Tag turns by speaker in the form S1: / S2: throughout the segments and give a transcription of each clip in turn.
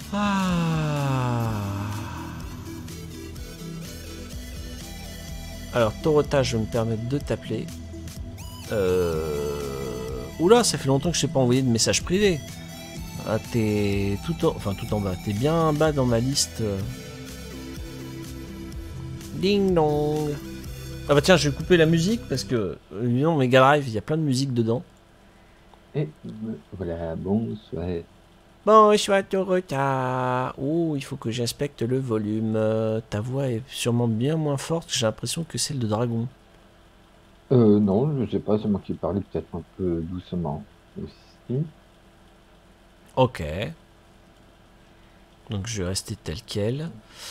S1: Ah. Alors, Torota, je vais me permettre de t'appeler. Oula, ça fait longtemps que je t'ai pas envoyé de message privé. Ah, t'es tout en bas. T'es bien bas dans ma liste. Ding dong. Ah bah tiens, je vais couper la musique parce que non, Mega Drive, il y a plein de musique dedans.
S2: Et voilà, bonsoir.
S1: Bonsoir Torota. Oh, il faut que j'inspecte le volume. Ta voix est sûrement bien moins forte. J'ai l'impression que celle de Dragon.
S2: Non, je sais pas, c'est moi qui parlais peut-être un peu doucement aussi.
S1: Ok. Donc je vais rester tel quel.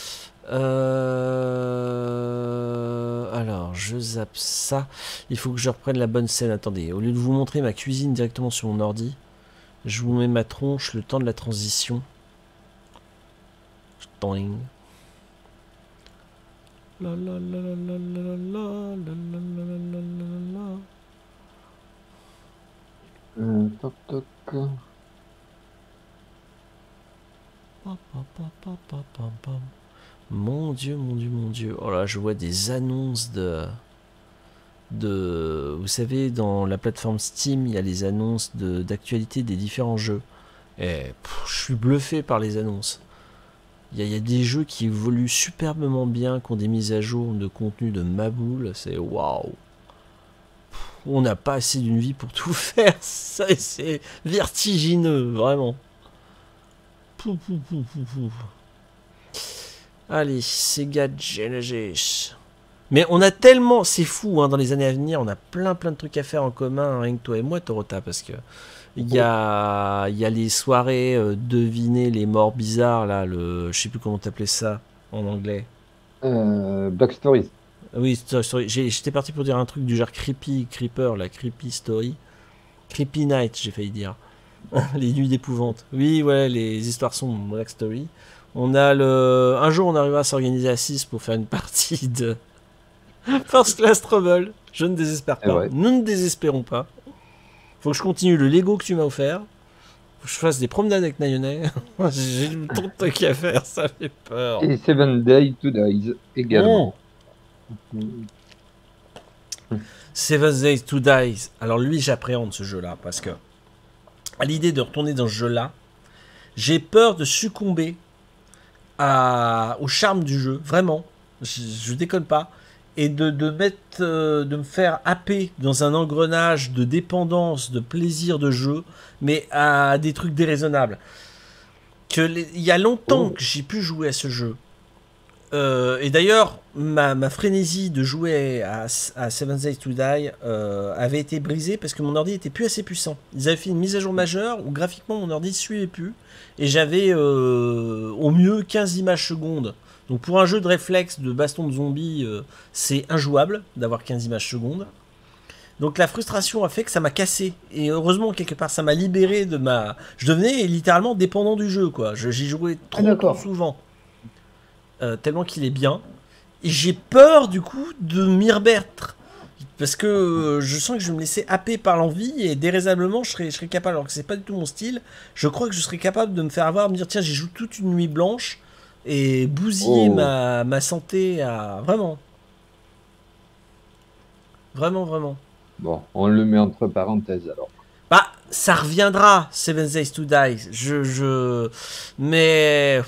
S1: Alors, je zappe ça. Il faut que je reprenne la bonne scène. Attendez, au lieu de vous montrer ma cuisine directement sur mon ordi, je vous mets ma tronche le temps de la transition. Toing. La la la la la la la la la la la la.
S2: Toc toc.
S1: Mon Dieu, mon Dieu, mon Dieu. Oh là, je vois des annonces vous savez, dans la plateforme Steam, il y a les annonces d'actualité des différents jeux. Et je suis bluffé par les annonces. Il y a des jeux qui évoluent superbement bien, qui ont des mises à jour de contenu de maboule. C'est waouh. On n'a pas assez d'une vie pour tout faire. Ça, c'est vertigineux, vraiment. Pou, pou, pou, pou, pou. Allez, Sega Genesis. Mais on a tellement, c'est fou, hein, dans les années à venir, on a plein de trucs à faire en commun, rien que toi et moi, Torota, parce que il y a les soirées deviner les morts bizarres, là, je sais plus comment t'appelais ça en anglais.
S2: Black Stories.
S1: Oui, j'étais parti pour dire un truc du genre Creepy Creeper, la Creepy Story. Creepy Night, j'ai failli dire. Les nuits d'épouvante. Oui, ouais, les histoires sombres, Black Story. Un jour, on arrivera à s'organiser à 6 pour faire une partie de First Class Trouble. Je ne désespère
S2: Et
S1: pas.
S2: ouais.
S1: Nous ne désespérons pas. Faut que je continue le Lego que tu m'as offert. Faut que je fasse des promenades avec Nayonais. J'ai tant de trucs à faire, ça fait peur.
S2: Et Seven Days to Die
S1: Oh,
S2: également.
S1: Seven Days to Die. Alors lui, j'appréhende ce jeu-là parce que à l'idée de retourner dans ce jeu-là, j'ai peur de succomber au charme du jeu, vraiment. Je déconne pas. Et de me faire happer dans un engrenage de dépendance, de plaisir de jeu, mais à des trucs déraisonnables. Il y a longtemps
S2: Oh.
S1: que j'ai pu jouer à ce jeu. Et d'ailleurs, ma frénésie de jouer à Seven Days to Die avait été brisée parce que mon ordi était plus assez puissant. Ils avaient fait une mise à jour majeure où graphiquement mon ordi ne suivait plus. Et j'avais au mieux 15 images secondes. Donc pour un jeu de réflexe de baston de zombies, c'est injouable d'avoir 15 images secondes. Donc la frustration a fait que ça m'a cassé. Et heureusement, quelque part, ça m'a libéré de ma... Je devenais littéralement dépendant du jeu, quoi. J'y jouais
S2: Ah,
S1: trop
S2: d'accord.
S1: souvent. Tellement qu'il est bien. Et j'ai peur, du coup, de m'y remettre. Parce que je sens que je vais me laisser happer par l'envie et déraisonnablement, je serais capable, alors que c'est pas du tout mon style, je crois que je serais capable de me faire avoir, de me dire, tiens, j'y joue toute une nuit blanche et bousiller
S2: Oh.
S1: ma santé à... Vraiment. Vraiment, vraiment.
S2: Bon, on le met entre parenthèses alors.
S1: Bah, ça reviendra, Seven Days to Die. Mais...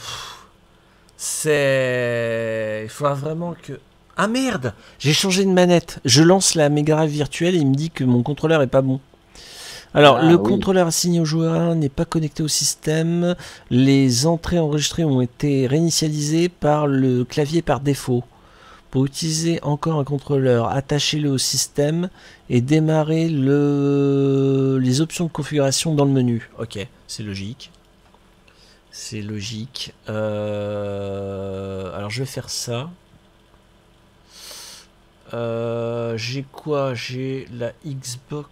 S1: C'est... Il faudra vraiment que... Ah merde, j'ai changé de manette. Je lance la Mega Drive virtuelle et il me dit que mon contrôleur est pas bon. Alors,
S2: Ah
S1: le
S2: oui.
S1: contrôleur assigné au joueur n'est pas connecté au système. Les entrées enregistrées ont été réinitialisées par le clavier par défaut. Pour utiliser encore un contrôleur, attachez-le au système et démarrez les options de configuration dans le menu. Ok, c'est logique. C'est logique. Alors, je vais faire ça. J'ai quoi? J'ai la Xbox.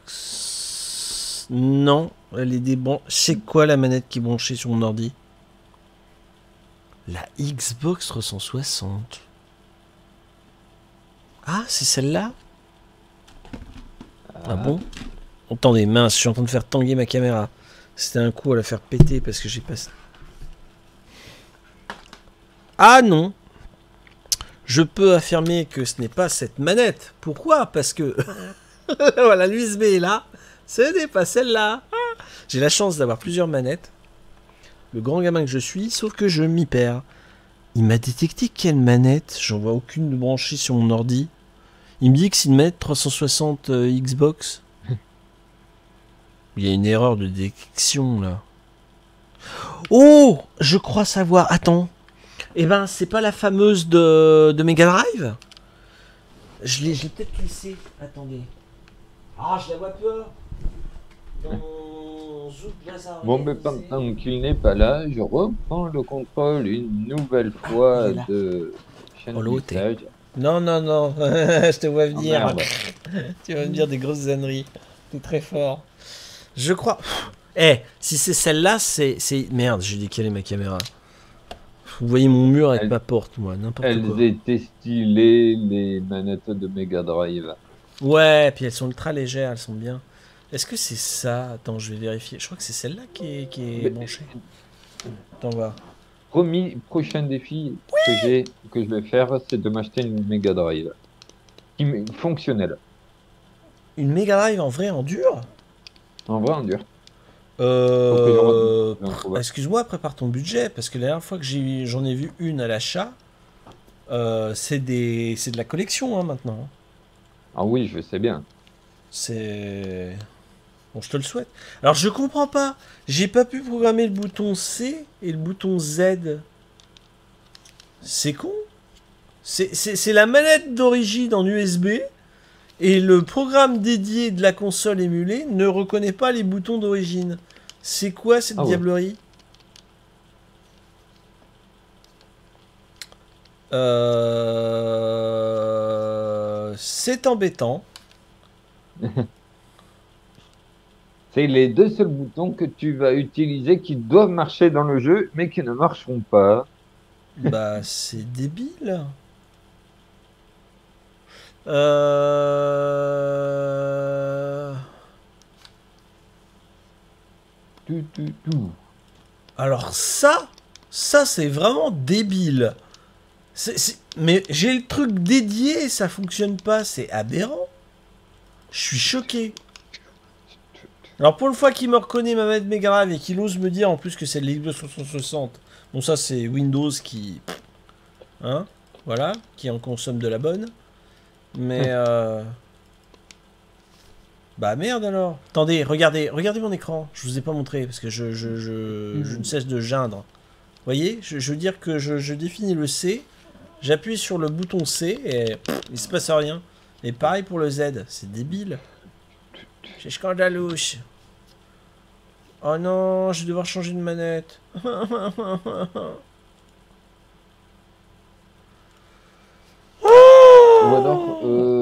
S1: Non, elle est débranchée. C'est quoi la manette qui est branchée sur mon ordi? La Xbox 360. Ah, c'est celle-là? Ah bon? Attendez, mince, je suis en train de faire tanguer ma caméra. C'était un coup à la faire péter parce que j'ai pas... Ah non, je peux affirmer que ce n'est pas cette manette. Pourquoi? Parce que voilà, l'USB est là, ce n'est pas celle-là. J'ai la chance d'avoir plusieurs manettes, le grand gamin que je suis, sauf que je m'y perds. Il m'a détecté quelle manette? J'en vois aucune branchée sur mon ordi. Il me dit que c'est une manette 360 Xbox. Il y a une erreur de détection là. Oh, je crois savoir. Attends. Eh ben, c'est pas la fameuse de Mega Drive? Je l'ai peut-être laissée. Attendez. Ah, je la vois peu. Dans mon Zouk Plaza.
S2: Bon, mais pendant qu'il n'est pas là, je reprends le contrôle une nouvelle fois de chaîne
S1: Oh, l'autre.
S2: message.
S1: Non, non, non. Je te vois
S2: Oh,
S1: venir.
S2: merde.
S1: Tu vas me dire des grosses âneries. T'es très fort. Je crois. Eh, si c'est celle-là, c'est. Merde, j'ai décalé ma caméra. Vous voyez mon mur avec ma porte, moi, n'importe quoi.
S2: Elles étaient stylées, les manettes de Mega Drive.
S1: Ouais, puis elles sont ultra légères, elles sont bien. Est-ce que c'est ça? Attends, je vais vérifier. Je crois que c'est celle-là qui est branchée. Attends, voir.
S2: Prochain défi que je vais faire, c'est de m'acheter une Mega Drive. Fonctionnelle.
S1: Une Mega Drive en vrai, en dur?
S2: En vrai, en dur. Faut que je retrouve.
S1: Excuse-moi, prépare ton budget, parce que la dernière fois que j'en ai vu une à l'achat, c'est de la collection hein, maintenant.
S2: Ah oui, je sais bien.
S1: C'est... Bon, je te le souhaite. Alors, je comprends pas. J'ai pas pu programmer le bouton C et le bouton Z. C'est con. C'est la manette d'origine en USB et le programme dédié de la console émulée ne reconnaît pas les boutons d'origine. C'est quoi cette diablerie? C'est embêtant.
S2: C'est les deux seuls boutons que tu vas utiliser qui doivent marcher dans le jeu, mais qui ne marcheront pas.
S1: Bah, c'est débile. Alors ça c'est vraiment débile. Mais j'ai le truc dédié et ça fonctionne pas, c'est aberrant. Je suis choqué. Alors pour une fois qu'il me reconnaît ma manette Mega Drive et qu'il ose me dire en plus que c'est de l'Xbox 360. Bon ça c'est Windows qui... Hein? Voilà, qui en consomme de la bonne. Mais bah merde alors. Attendez, regardez mon écran. Je vous ai pas montré parce que je ne cesse de geindre. Vous voyez, je veux dire que je définis le C. J'appuie sur le bouton C et il se passe rien. Et pareil pour le Z. C'est débile. C'est scandaleux. Oh non, je vais devoir changer de manette.
S2: Ou alors,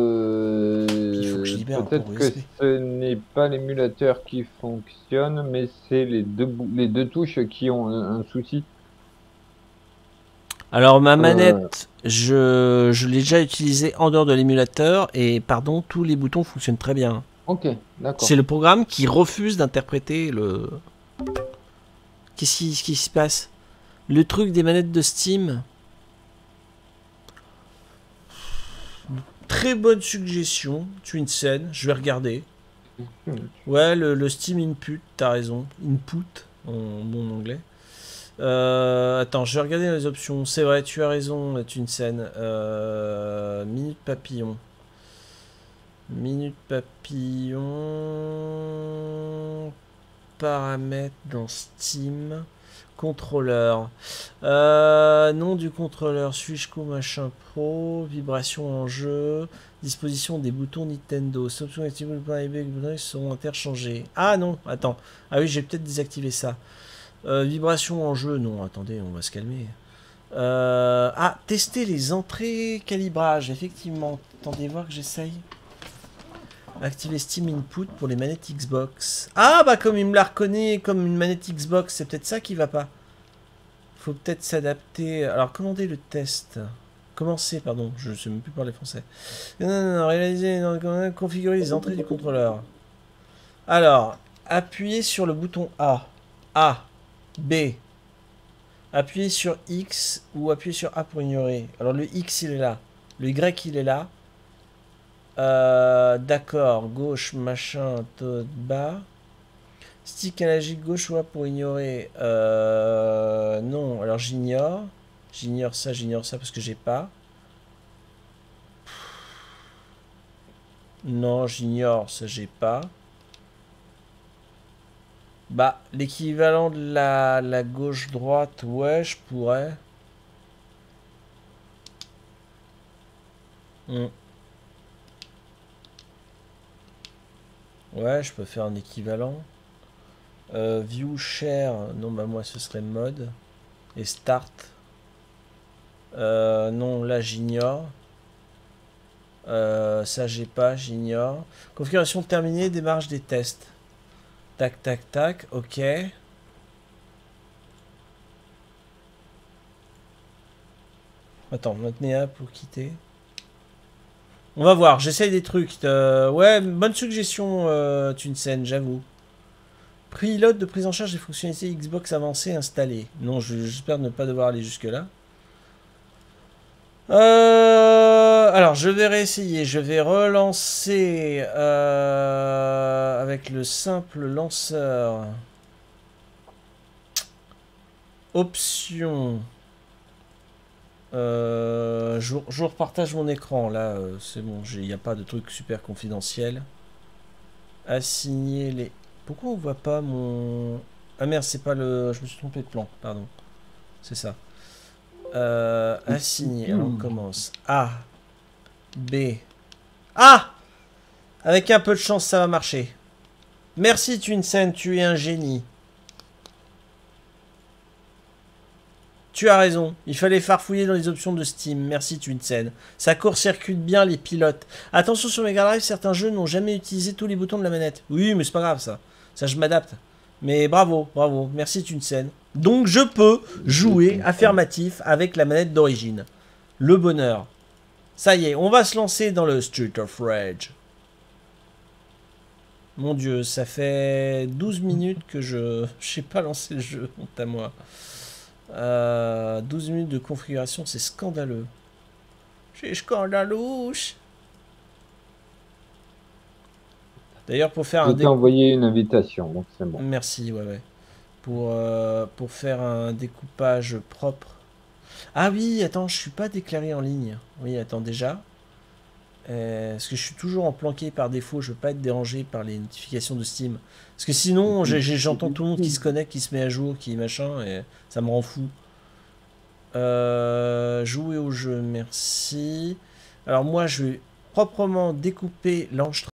S2: peut-être que ce n'est pas l'émulateur qui fonctionne, mais c'est les deux touches qui ont un souci.
S1: Alors ma manette, je l'ai déjà utilisée en dehors de l'émulateur et pardon, tous les boutons fonctionnent très bien.
S2: Ok, d'accord.
S1: C'est le programme qui refuse d'interpréter le... Qu'est-ce qui se passe? Le truc des manettes de Steam. Très bonne suggestion, Twinsen, je vais regarder. Ouais, le Steam Input, t'as raison. Input, en bon anglais. Attends, je vais regarder les options. C'est vrai, tu as raison, Twinsen. Minute papillon. Minute papillon. Paramètres dans Steam. Contrôleur. Nom du contrôleur. Suis-je machin pro. Vibration en jeu. Disposition des boutons Nintendo. Options activées seront interchangées. Ah non, attends. Ah oui, j'ai peut-être désactivé ça. Vibration en jeu. Non, attendez, on va se calmer. Tester les entrées calibrage. Effectivement. Attendez voir que j'essaye. Activer Steam Input pour les manettes Xbox. Ah bah comme il me la reconnaît comme une manette Xbox, c'est peut-être ça qui va pas. Faut peut-être s'adapter. Alors commander le test. Commencer, pardon, je ne sais même plus parler français. Non, réaliser, configurer les entrées du contrôleur. Alors, appuyez sur le bouton A. A. B. Appuyez sur X ou appuyez sur A pour ignorer. Alors le X il est là. Le Y il est là. D'accord. Gauche, machin, tout bas. Stick analogique gauche ou A pour ignorer. Non. Alors j'ignore. J'ignore ça parce que j'ai pas. Non, j'ignore ça, j'ai pas. Bah, l'équivalent de la gauche-droite, ouais, je pourrais. Ouais, je peux faire un équivalent. View share, non, bah moi ce serait mode. Et start. Non, là j'ignore. Ça j'ai pas, j'ignore. Configuration terminée, démarrage des tests. Tac, tac, tac, ok. Attends, maintenez A pour quitter. On va voir, j'essaye des trucs. Ouais, bonne suggestion, Tunsen, j'avoue. Pilote de prise en charge des fonctionnalités Xbox avancées installées. Non, j'espère ne pas devoir aller jusque-là. Alors, je vais réessayer. Je vais relancer avec le simple lanceur. Option. Je repartage mon écran. Là, c'est bon. Il n'y a pas de truc super confidentiel. Assigner les... Pourquoi on voit pas mon... Ah merde, c'est pas le... Je me suis trompé de plan, pardon. C'est ça. Assigner, alors on commence. A. B. Ah! Avec un peu de chance, ça va marcher. Merci Twinsen, tu es un génie. Tu as raison, il fallait farfouiller dans les options de Steam. Merci Twinsen. Ça court-circuite bien les pilotes. Attention sur Mega Drive, certains jeux n'ont jamais utilisé tous les boutons de la manette. Oui, mais c'est pas grave ça. Ça, je m'adapte. Mais bravo, bravo. Merci Tunsen. Donc, je peux jouer affirmatif avec la manette d'origine. Le bonheur. Ça y est, on va se lancer dans le Street of Rage. Mon Dieu, ça fait 12 minutes que je n'ai pas lancé le jeu. Honte à moi. 12 minutes de configuration, c'est scandaleux. C'est scandalouche. D'ailleurs, pour faire
S2: Je t'ai envoyé une invitation, donc c'est bon.
S1: Merci, ouais, ouais. Pour faire un découpage propre. Ah oui, attends, je suis pas déclaré en ligne. Oui, attends, déjà. Parce que je suis toujours en planqué par défaut, je veux pas être dérangé par les notifications de Steam. Parce que sinon, j'entends tout le monde qui se connecte, qui se met à jour, qui machin, et ça me rend fou. Jouer au jeu, merci. Alors moi, je vais proprement découper l'enregistrement.